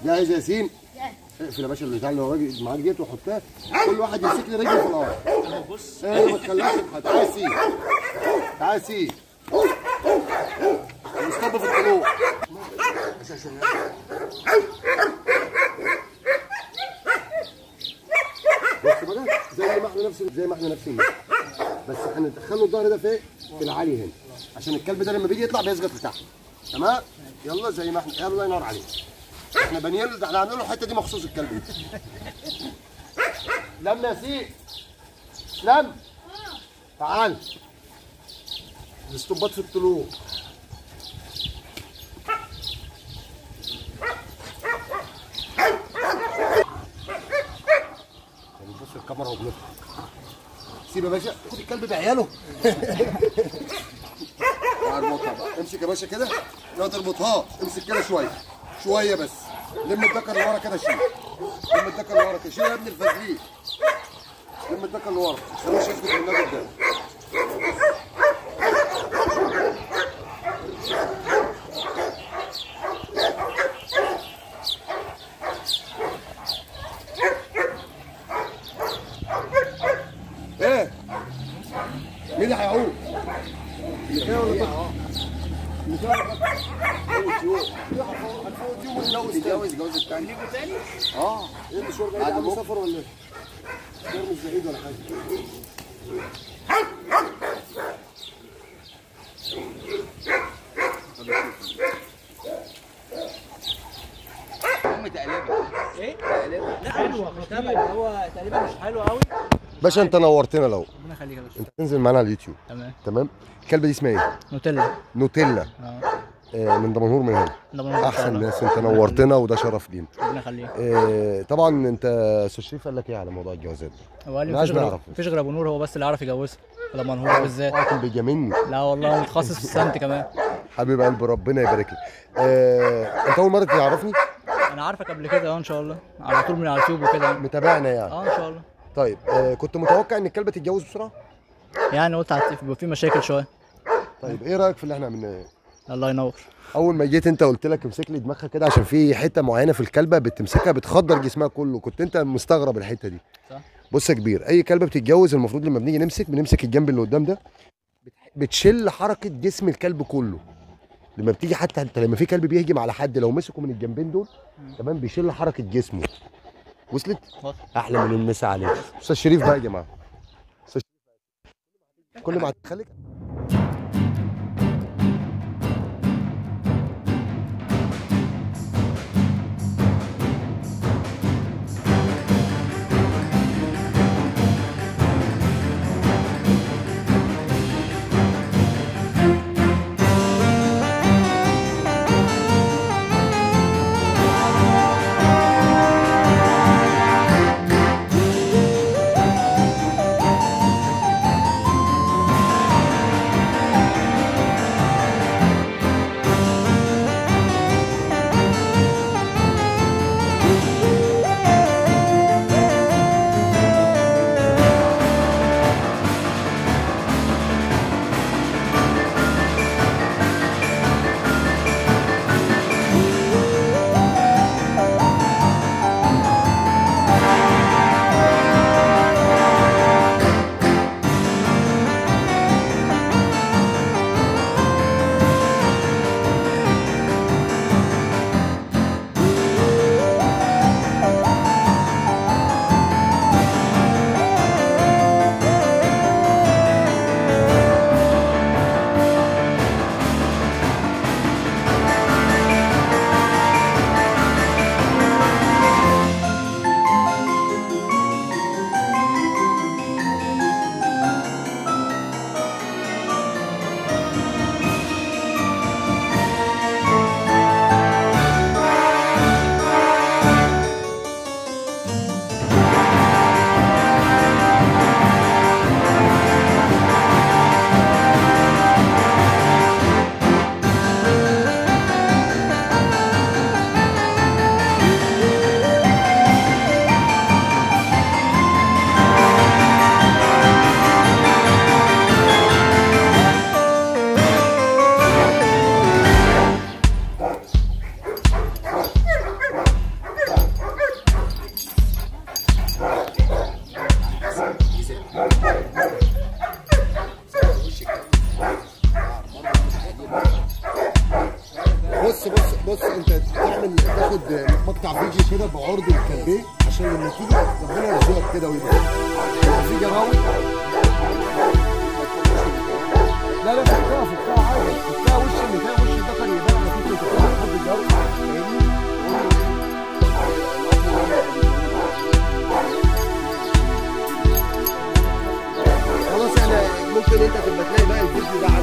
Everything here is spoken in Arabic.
جاهز يا ياسين؟ اقفل يا باشا البتاع اللي وراك معاك ديت وحطها، كل واحد يمسك لي رجله في الارض. بص ايه ما تخليهاش تتحط. تعالى يا سيدي، تعالى يا سيدي، مصطبه في الطلوع. بص بقى زي ما احنا نفس بس هندخله الظهر ده في العالي هنا، عشان الكلب ده لما بيجي يطلع بيسقط لتحت. تمام؟ يلا زي ما احنا، يلا الله ينور عليك. احنا بانيين له، احنا عاملين له الحته دي مخصوص الكلب ده. لم يا سيدي، لم تعال. الاستوبات في الطلوع. بص الكاميرا وبنطلع. سيب يا باشا، خد الكلب بعياله. اربطها بقى، امسك يا باشا كده، لا تربطهاش، امسك كده شويه شويه بس، لم الدكر اللي ورا كده، شيل لم الدكر اللي ورا كده، شيل يا ابن الفازلين، لم الدكر اللي ورا، ما تخلوش يسكت من النادي قدام. ايه؟ مين اللي هيعوق؟ اللي كده ولا كده؟ اللي كده هنفوت يوم ونتجوز جوز التاني. ليكوا تاني؟ اه. ايه المشوار بعيد عن سفر ولا ايه؟ مشوار مش بعيد ولا حاجه. ايه؟ لا حلوه خطير، هو تقريبا مش حلو قوي. باشا انت نورتنا. لو ربنا يخليك يا باشا. انت تنزل معانا على اليوتيوب. تمام. الكلبه دي اسمها ايه؟ نوتيلا. نوتيلا. من دمنهور من هنا. دمنهور. احسن ناس، انت نورتنا وده شرف لينا. ربنا يخليك. طبعا انت استاذ شريف قال لك ايه على موضوع الجوازات ده؟ هو قال لي مفيش غير ابو نور هو بس اللي عارف يجوزها، دمنهور بالذات. كان بيجاملني. لا والله متخصص في السنت كمان. حبيب قلبي ربنا يبارك لك. انت اول مره تعرفني؟ انا عارفك قبل كده ان شاء الله، على طول من على اليوتيوب وكده. متابعنا يعني؟ ان شاء الله. طيب كنت متوقع ان الكلبه تتجوز بسرعه؟ يعني قلت هيبقى في مشاكل شويه. طيب ايه رايك في اللي احنا عملناه؟ الله ينور. اول ما جيت انت قلت لك امسك لي دماغها كده، عشان في حته معينه في الكلبه بتمسكها بتخدر جسمها كله، كنت انت مستغرب الحته دي. صح. بص يا كبير، اي كلبه بتتجوز المفروض لما بنيجي بنمسك الجنب اللي قدام ده، بتشل حركه جسم الكلب كله. لما بتيجي حتى انت لما في كلب بيهجم على حد، لو مسكه من الجنبين دول تمام بيشل حركه جسمه. وصلت؟ احلى من المسا عليك. استاذ شريف بقى يا جماعه، استاذ شريف كل ما هتخليك جراوي. لا لا فكها عادي، فكها وش النتاية وش الذكر يبان على فكرة فكها لحد الجو، فاهمني؟ خلاص احنا ممكن انت تبقى تلاقي بقى الفيديو ده